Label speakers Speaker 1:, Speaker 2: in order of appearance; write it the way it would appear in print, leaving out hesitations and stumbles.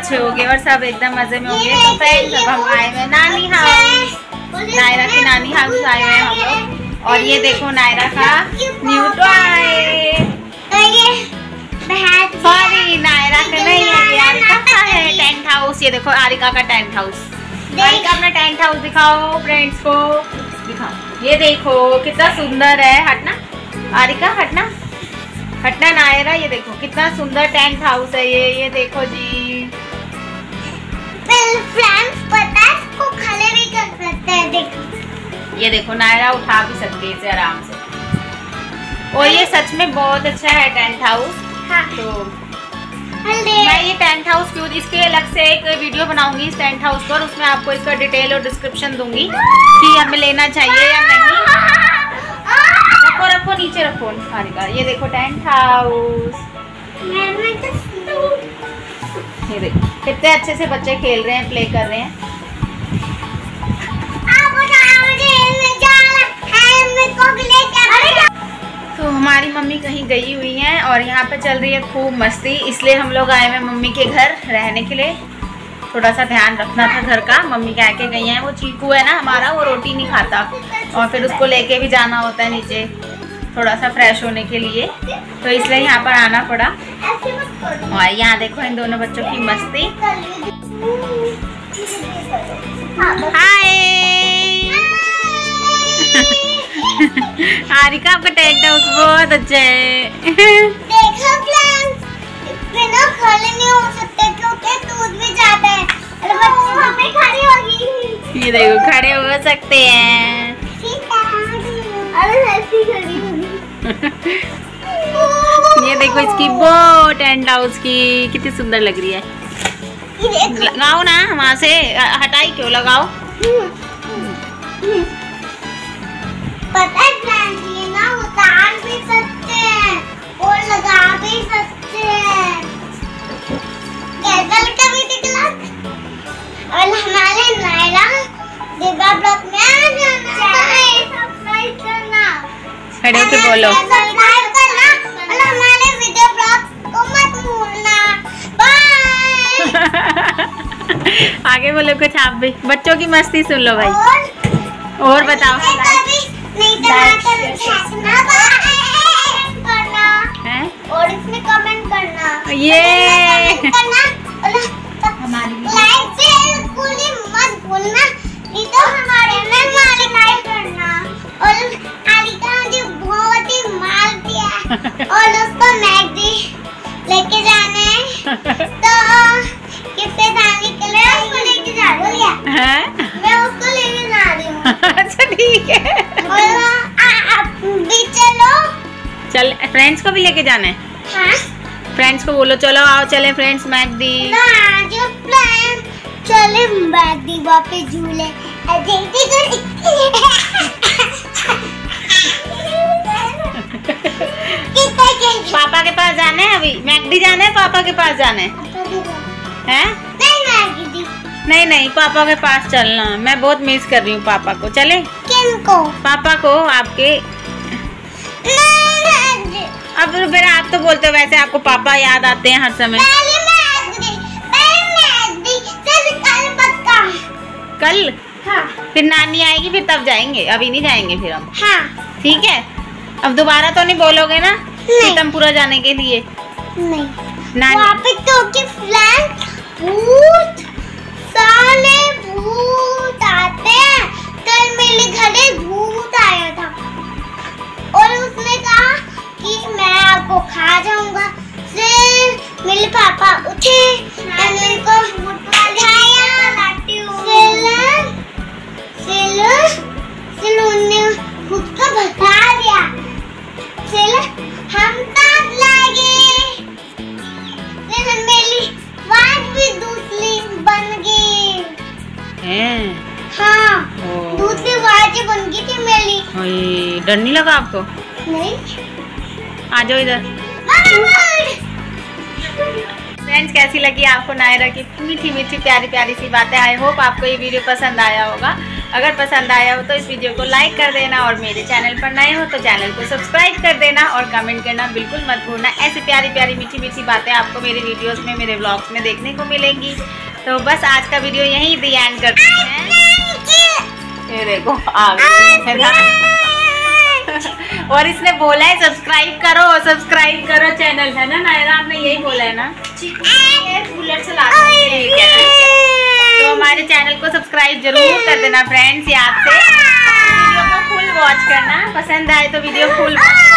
Speaker 1: अच्छे होंगे और सब एकदम मजे में होंगे। तो फ्रेंड्स अब हम आए हुए नानी हाउस, नायरा की नानी हाउस आए हुए हम लोग। और ये देखो नायरा का न्यू टॉय। सॉरी नायरा का नहीं है, आरिका का है टेंट हाउस। ये देखो आरिका का टेंट हाउस। आरिका अपना टेंट हाउस दिखाओ फ्रेंड्स को, दिखाओ। ये देखो कितना सुंदर है। हटना आरिका, हटना हटना नायरा। ये देखो कितना सुंदर टेंट हाउस है ये देखो जी।
Speaker 2: फ्रेंड्स पता है इसको खड़े भी कर सकते हैं, देखो।
Speaker 1: ये देखो नायरा उठा भी सकती है इसे आराम से। और ये सच में बहुत अच्छा है टेंट हाउस।
Speaker 2: हाँ।
Speaker 1: तो मैं ये टेंट हाउस क्यों, इसके अलग से एक वीडियो बनाऊंगी इस टेंट हाउस पर। उसमें आपको इसका डिटेल और डिस्क्रिप्शन दूंगी कि हमें लेना चाहिए या नहीं। रखो रखो नीचे रखो हारिका। ये देखो टेंट हाउस। ये देखो कितने अच्छे से बच्चे खेल रहे हैं, प्ले कर रहे हैं। तो हमारी मम्मी कहीं गई हुई हैं और यहाँ पे चल रही है खूब मस्ती, इसलिए हम लोग आए हुए मम्मी के घर रहने के लिए। थोड़ा सा ध्यान रखना था घर का। मम्मी कह के गई हैं, वो चीकू है ना हमारा, वो रोटी नहीं खाता और फिर उसको लेके भी जाना होता है नीचे थोड़ा सा फ्रेश होने के लिए, तो इसलिए यहाँ पर आना पड़ा। और यहाँ देखो इन दोनों बच्चों की मस्ती। हाय आरिका आपका टेंट हाउस बहुत अच्छा है।
Speaker 2: देखो फ्रेंड्स, बिना खड़े नहीं हो सकते क्योंकि दूध भी जाता है। अरे बच्चे हमें खड़ी होगी।
Speaker 1: ये देखो खड़े हो सकते हैं।
Speaker 2: अरे ऐसी खड़ी होगी।
Speaker 1: ये देखो इसकी वो टेंट हाउस की कितनी सुंदर लग रही है। लगाओ ना वहाँ से, हटाई क्यों, लगाओ।
Speaker 2: पता है फ्रेंड्स, ये ना उतार भी सकते हैं और लगा भी सकते हैं। कैसा लगता है दिखला? और हमारे नायरा दिव्या ब्लॉग में आ जाना है, सब्सक्राइब करना।
Speaker 1: खड़े होके बोलो,
Speaker 2: सब्सक्राइब करना और हमारे वीडियो ब्लॉग को मत भूलना। बाय।
Speaker 1: आगे बोलो कुछ आप भी, बच्चों की मस्ती सुन लो भाई। और बताओ
Speaker 2: नहीं करना
Speaker 1: हैं?
Speaker 2: और इसमें कमेंट करना।
Speaker 1: ये
Speaker 2: लाइक बिल्कुल ही मत भूलना, नहीं तो हमारे लाइक करना। और आलिका मुझे बहुत ही मार दिया और उसको मैगी लेके जाने तो किससे जाने के लिए उसको लेके जा रही है। मैं उसको लेके जा रही हूँ।
Speaker 1: अच्छा ठीक है।
Speaker 2: भी चलो।
Speaker 1: चल फ्रेंड्स को भी लेके जाना है।
Speaker 2: हाँ?
Speaker 1: फ्रेंड्स को बोलो चलो आओ चले फ्रेंड्स मैकडी।
Speaker 2: जो फ्रेंड चले मैकडी वापस झूले।
Speaker 1: पापा के पास जाना है, अभी मैकडी जाना है, पापा के पास जाना है हैं? नहीं नहीं पापा के पास चलना, मैं बहुत मिस कर रही हूँ पापा को। चले?
Speaker 2: किनको?
Speaker 1: पापा को आपके।
Speaker 2: नहीं।
Speaker 1: अब फिर आप तो बोलते हो वैसे आपको पापा याद आते हैं हर समय। कल?
Speaker 2: हाँ।
Speaker 1: फिर नानी आएगी फिर तब जाएंगे, अभी नहीं जाएंगे फिर हम।
Speaker 2: हाँ।
Speaker 1: ठीक है। अब दोबारा तो नहीं बोलोगे ना पीतमपुरा जाने के लिए?
Speaker 2: नहीं।
Speaker 1: नानी
Speaker 2: वहाँ पे तो के फ्रेंड भूत साले भूत आते हैं। कल मेरे घर भूत आया था और उसने कहा कि मैं आपको खा जाऊंगा। फिर मेरे पापा उठे और मेरे को उठाया। फिर उन्होंने खुद को भगा दिया। फिर हम साथ लागे। फिर मेरी आवाज भी दूसरी बन गई। हाँ दूसरी आवाज बन गई थी मेरी।
Speaker 1: डर नहीं लगा आपको?
Speaker 2: नहीं।
Speaker 1: आ जाओ इधर। फ्रेंड्स कैसी लगी आपको नायरा की मीठी मीठी प्यारी प्यारी सी बातें? आई होप आपको ये वीडियो पसंद आया होगा अगर पसंद आया हो तो इस वीडियो को लाइक कर देना और मेरे चैनल पर नए हो तो चैनल को सब्सक्राइब कर देना और कमेंट करना बिल्कुल मत भूलना। ऐसी प्यारी प्यारी मीठी मीठी बातें आपको मेरे वीडियोस में, मेरे व्लॉग्स में देखने को मिलेंगी। तो बस आज का वीडियो यहीं दी एंड करते हैं। ये देखो आ गए ना। और इसने बोला है सब्सक्राइब करो चैनल, है ना नायरा, आपने यही बोला है ना। बुलेट चला तो हमारे चैनल को सब्सक्राइब जरूर कर देना फ्रेंड्स, याद से वीडियो को फुल वॉच करना। पसंद आए तो वीडियो फुल